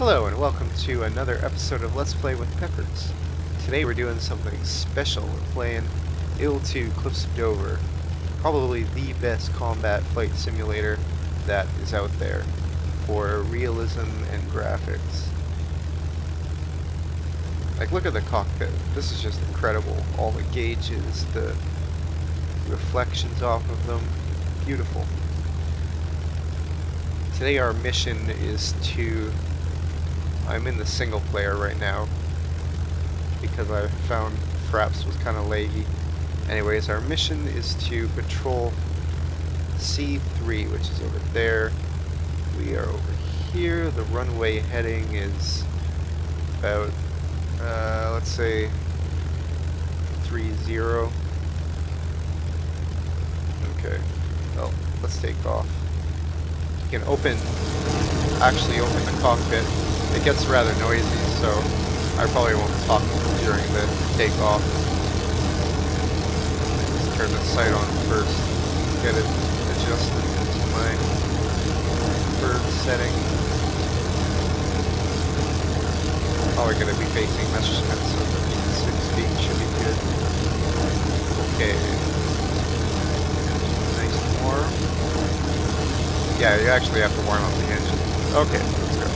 Hello and welcome to another episode of Let's Play with Peppers. Today we're doing something special. We're playing IL2 Cliffs of Dover. Probably the best combat flight simulator that is out there for realism and graphics. Like, look at the cockpit. This is just incredible. All the gauges, the reflections off of them. Beautiful. Today our mission is to... I'm in the single player right now because I found Fraps was kind of laggy. Anyways, our mission is to patrol C3, which is over there. We are over here. The runway heading is about, let's say 30. Okay, well, let's take off. You can actually open the cockpit. It gets rather noisy, so I probably won't talk during the takeoff. Let's turn the sight on first, get it adjusted to my bird setting. Probably going to be facing Messerschmitt, so 6 feet should be good. Okay. Nice and warm. Yeah, you actually have to warm up the engine. Okay, let's go.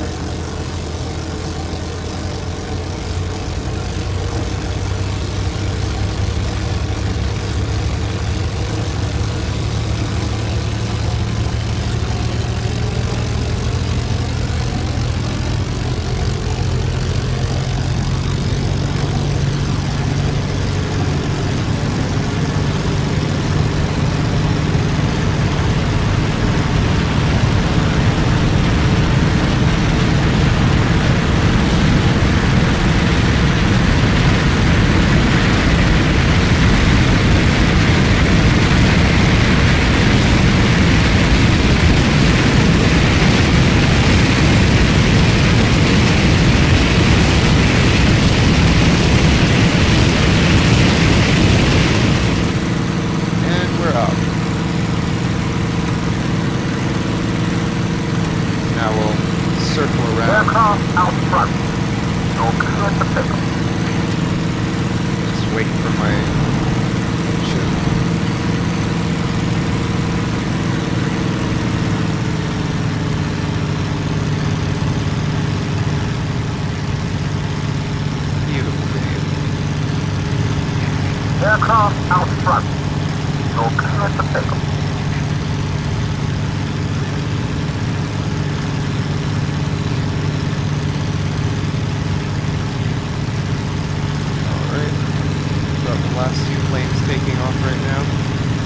Aircraft out front. You're clear to take off. Alright. Got the last 2 planes taking off right now.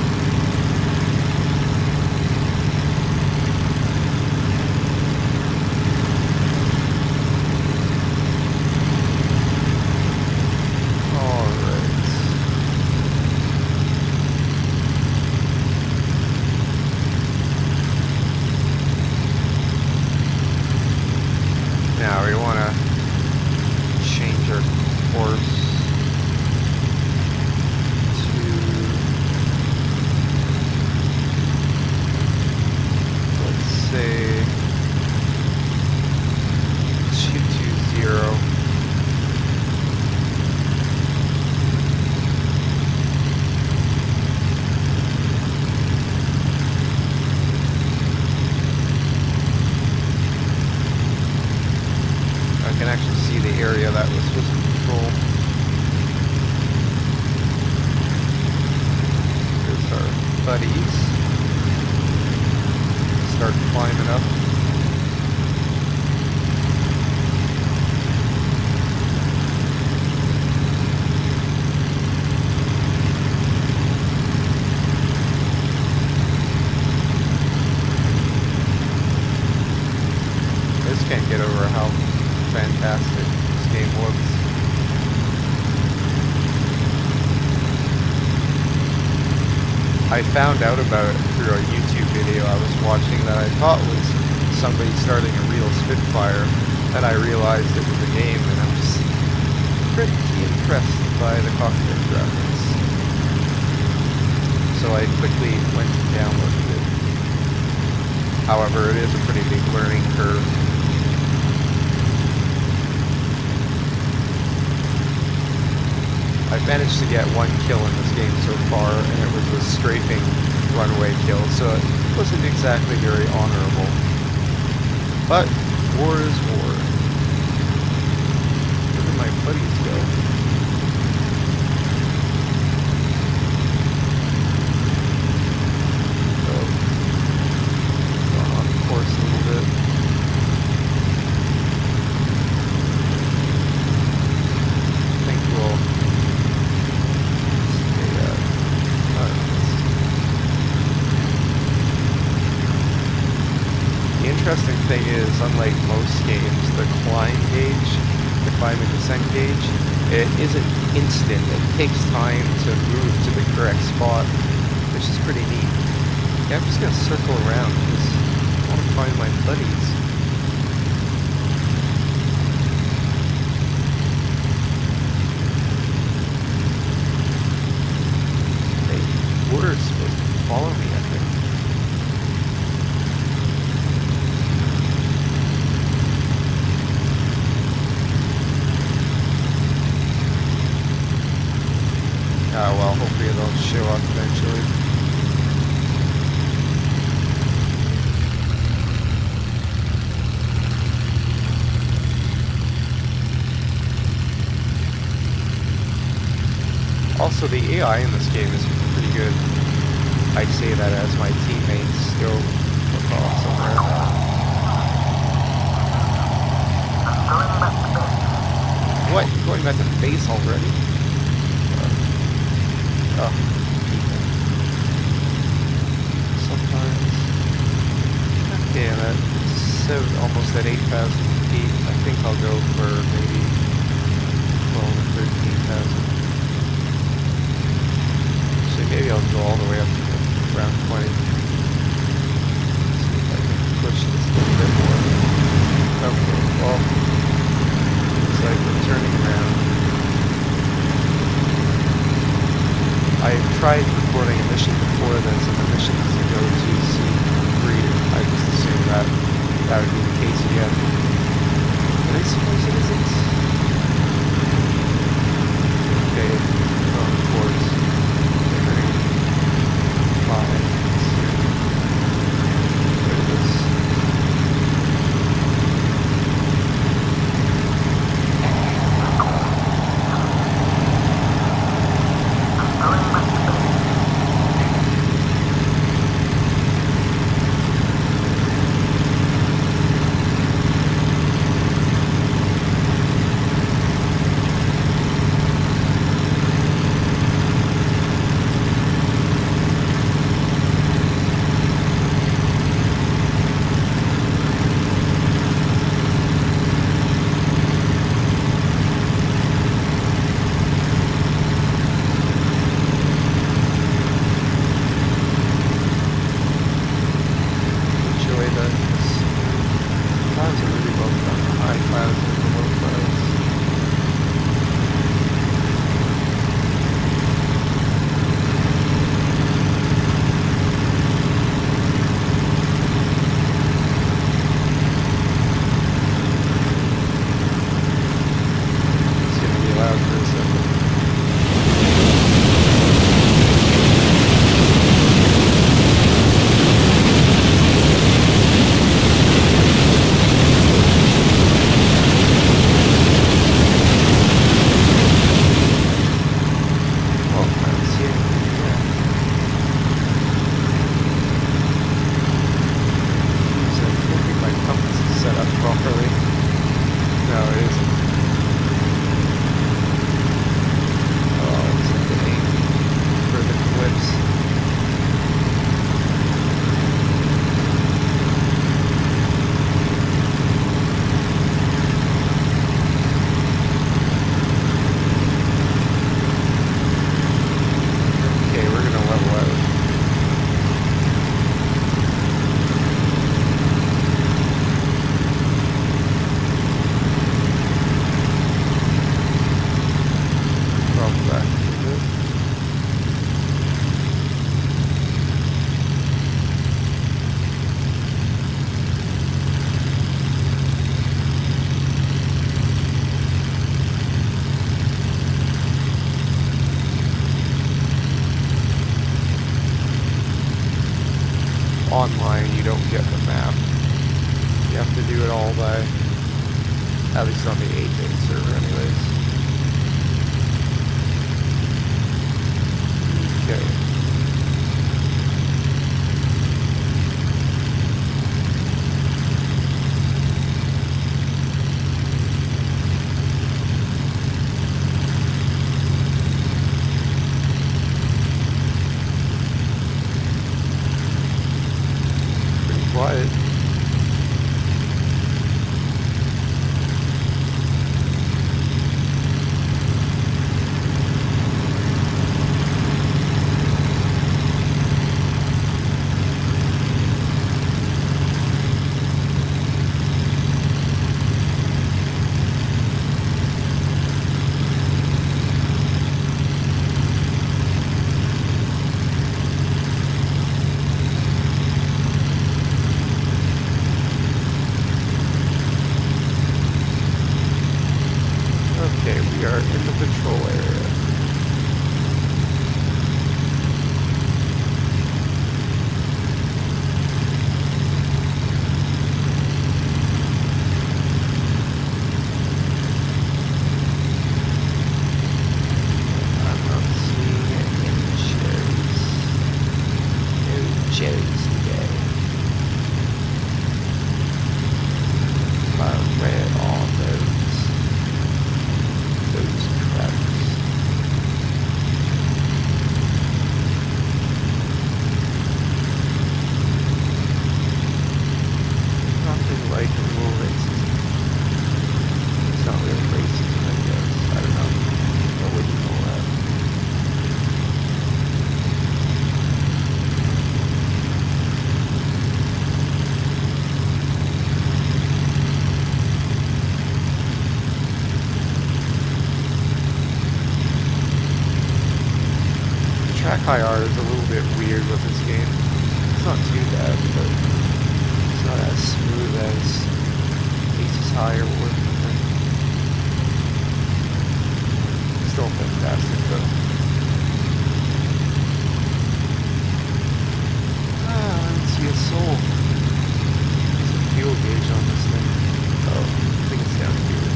Now we want to change our course to, let's say, 220. I can actually see the area that was supposed to control. Here's our buddies. Start climbing up. I just can't get over how fantastic this game looks. I found out about it through a YouTube video I was watching that I thought was somebody starting a real Spitfire. Then I realized it was a game, and I'm just pretty impressed by the cockpit graphics. So I quickly went and downloaded it. However, it is a pretty big learning curve. managed to get one kill in this game so far, and it was a strafing runaway kill, so it wasn't exactly very honorable. But war is war. Where did my buddies go? Going off course a little bit. I think we'll stay at The interesting thing is, unlike most games, the climb gauge, the climb and descent gauge, it isn't instant. It takes time to move to the correct spot, which is pretty neat. Yeah, I'm just gonna circle around because I want to find my buddies. They were supposed to follow me, I think. Well, hopefully they'll show up eventually. Also, the AI in this game is pretty good. I say that as my teammates go off somewhere. What? You're going back to base already? Oh, people. Sometimes. Okay, and that's almost at 8,000 feet. I think I'll go for maybe 12 or 13,000. Actually, maybe I'll go all the way up to around 20. See if I can push this a little bit more. Okay, well, looks like we're turning around. I've tried recording a mission before this, and the mission is to go to C3. I just assumed that that would be the case again. But I suppose it isn't. Okay, on course. Bearing 5. There it is. do it all by, at least on the 8-day server anyways. Okay. Pretty quiet. Okay, we are in the patrol area. I'm not seeing any cherries. No cherries today. Where are those crabs? Nothing like a little racism. It's not really racism, I guess. I don't know. I wouldn't know that. Track IR is a little bit weird with this game. It's not too bad, but it's not as smooth as Aces High or Worth. Still fantastic though. I don't see a soul. There's a fuel gauge on this thing. Oh, I think it's down here.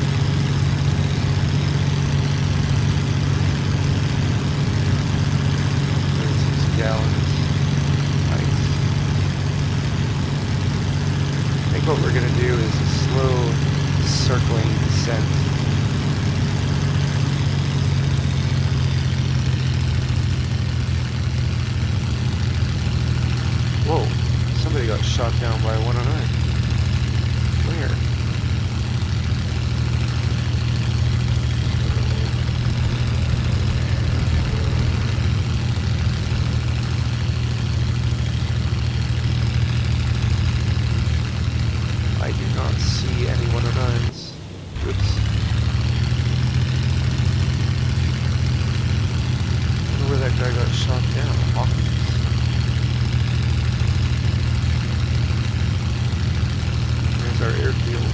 36 gallons. Nice. I think what we're gonna do is a slow circling descent. Whoa, somebody got shot down by a 109. Where? I do not see any 109s. Oops. I wonder where that guy got shot down. Hawkins. There's our airfield.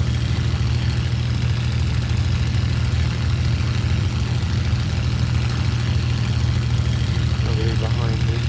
Nobody behind me.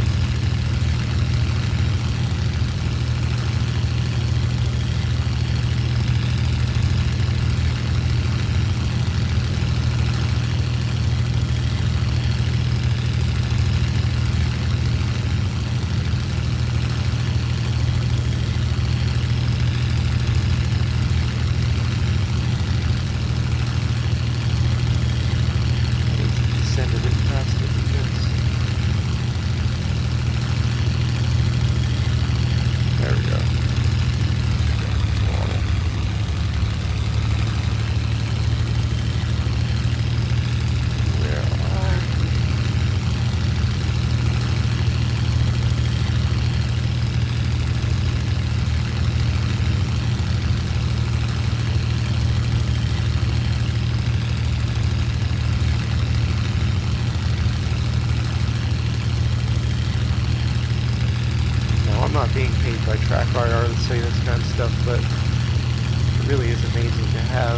not being paid by track IR to say this kind of stuff, but it really is amazing to have.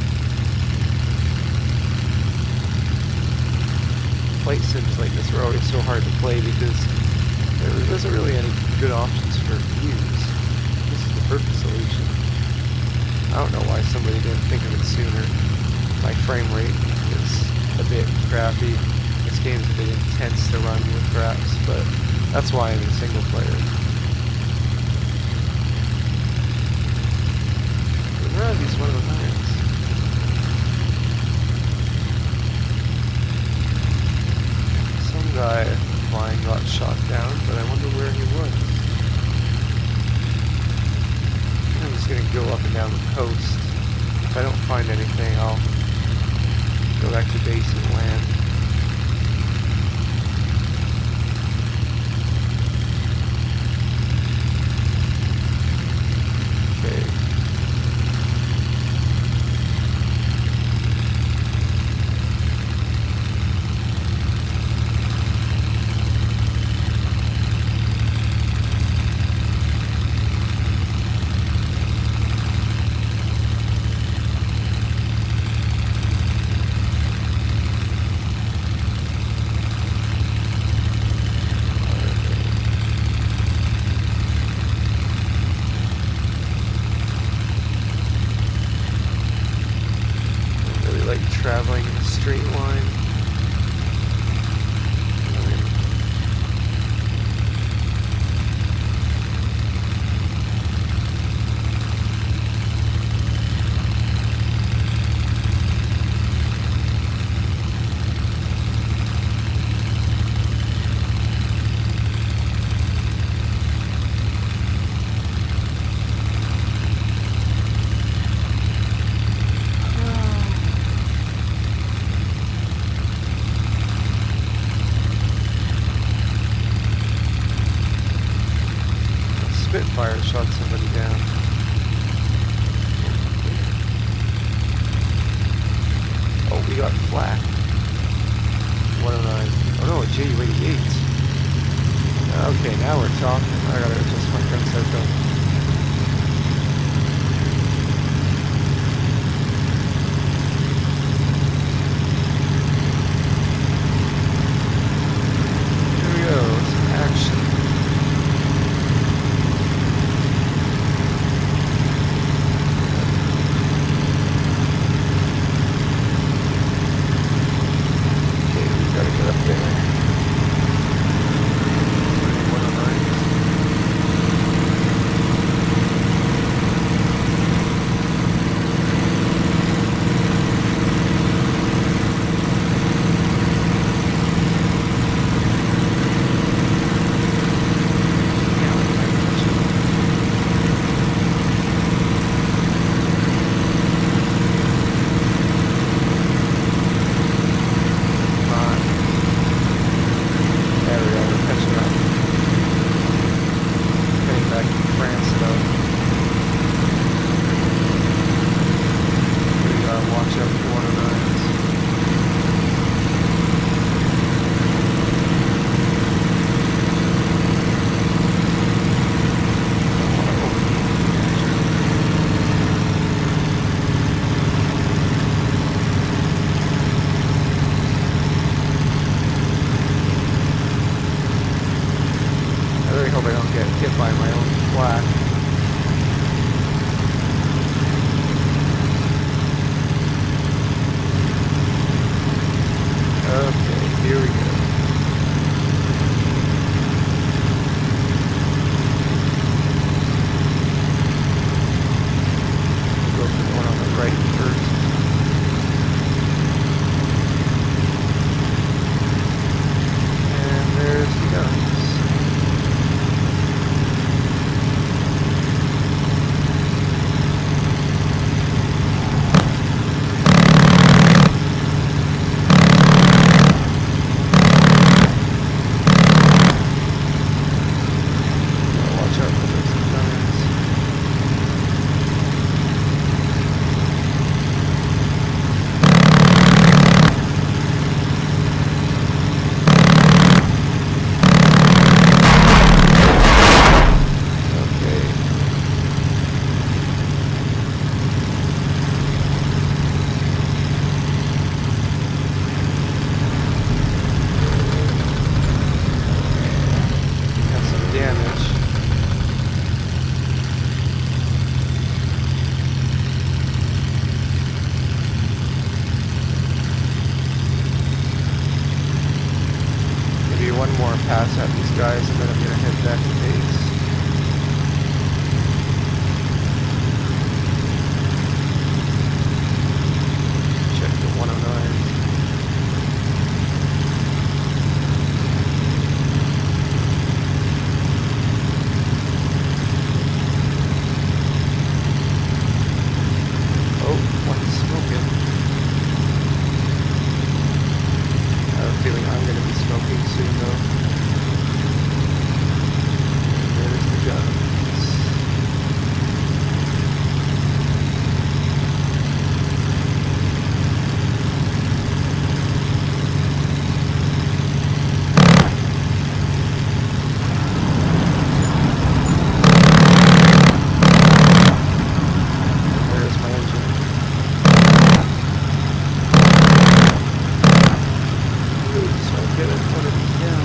Flight sims like this are always so hard to play because there isn't really any good options for views. This is the purpose of these attention. I don't know why somebody didn't think of it sooner. My frame rate is a bit crappy. This game's a bit intense to run with fraps, but that's why I'm in single player. Where are these one of the lands? Some guy flying got shot down, but I wonder where he was. I'm just gonna go up and down the coast. If I don't find anything, I'll go back to base and land. Okay. at these guys and then I'm gonna head back to base. Check the 109. Oh, one's smoking. I have a feeling I'm gonna be smoking soon though. There's the guns. There's my engine. Ooh, so I get it, one of these down.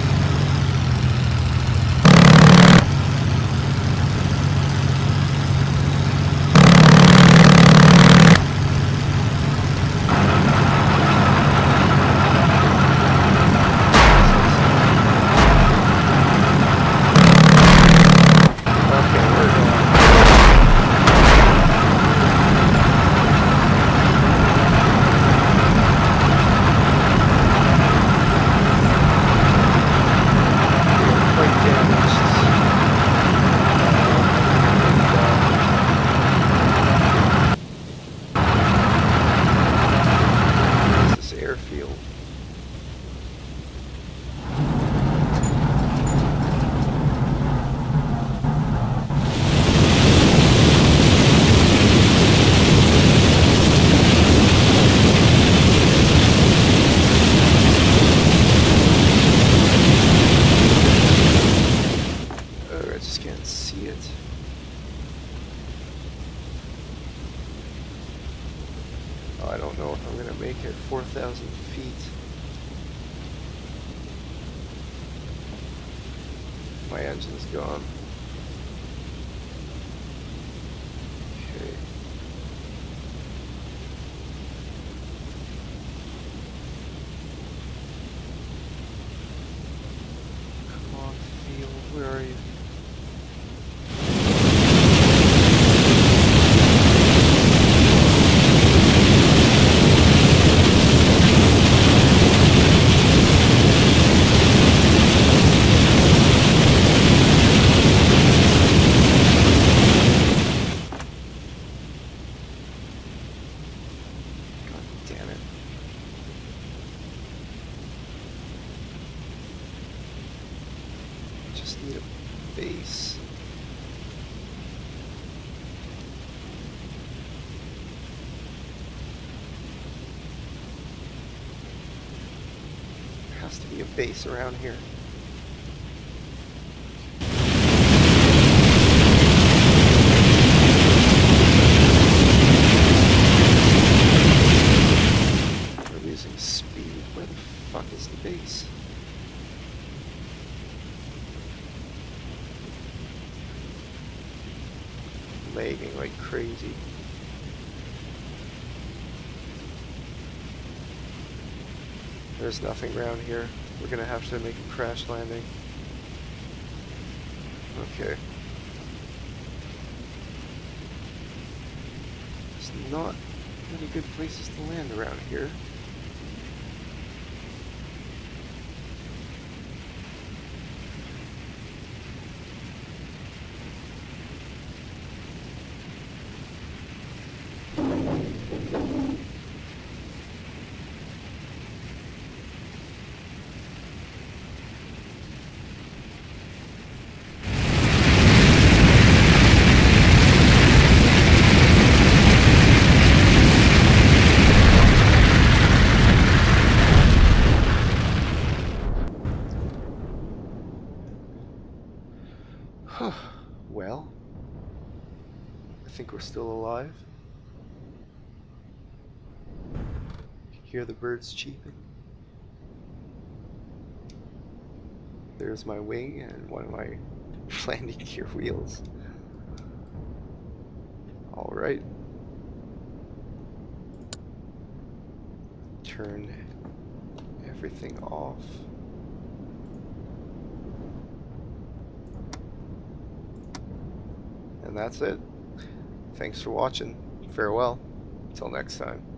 Okay, we're going. We're quite damaged. This is airfield. Oh, I just can't see it. Oh, I don't know if I'm gonna make it 4,000 feet. My engine's gone. Okay. Come on, field, where are you? God damn it. Just need a base. There has to be a base around here. We're losing speed. Where the fuck is the base? Lagging like crazy. There's nothing around here. We're gonna have to make a crash landing. Okay. There's not many good places to land around here. Well, I think we're still alive. Hear the birds cheeping. There's my wing and one of my landing gear wheels. Alright. Turn everything off. And that's it. Thanks for watching. Farewell. Till next time.